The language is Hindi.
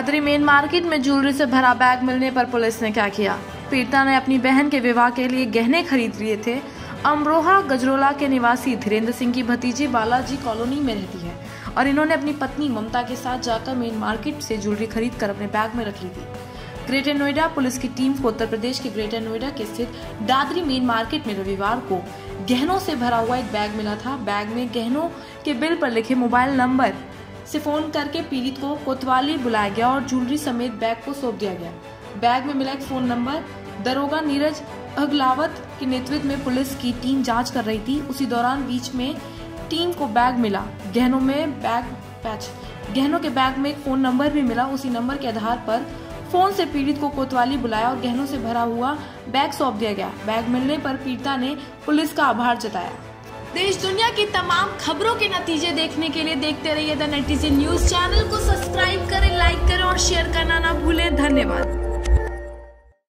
दादरी मेन मार्केट में ज्वेलरी से भरा बैग मिलने पर पुलिस ने क्या किया। पीड़िता ने अपनी बहन के विवाह के लिए गहने खरीद लिए थे। अमरोहा गजरोला के निवासी धीरेन्द्र सिंह की भतीजी बालाजी कॉलोनी में रहती है और इन्होंने अपनी पत्नी ममता के साथ जाकर मेन मार्केट से ज्वेलरी खरीद कर अपने बैग में रख ली थी। ग्रेटर नोएडा पुलिस की टीम को उत्तर प्रदेश के ग्रेटर नोएडा के स्थित दादरी मेन मार्केट में रविवार को गहनों से भरा हुआ एक बैग मिला था। बैग में गहनों के बिल पर लिखे मोबाइल नंबर से फोन करके पीड़ित को कोतवाली बुलाया गया और ज्वेलरी समेत बैग को सौंप दिया गया। बैग में मिला एक फोन नंबर। दरोगा नीरज अगलावत के नेतृत्व में पुलिस की टीम जांच कर रही थी। उसी दौरान बीच में टीम को बैग मिला। गहनों के बैग में एक फोन नंबर भी मिला। उसी नंबर के आधार पर फोन से पीड़ित को कोतवाली बुलाया और गहनों से भरा हुआ बैग सौंप दिया गया। बैग मिलने पर पीड़िता ने पुलिस का आभार जताया। देश दुनिया की तमाम खबरों के नतीजे देखने के लिए देखते रहिए द नेटिजन न्यूज चैनल को सब्सक्राइब करें, लाइक करें और शेयर करना ना भूलें। धन्यवाद।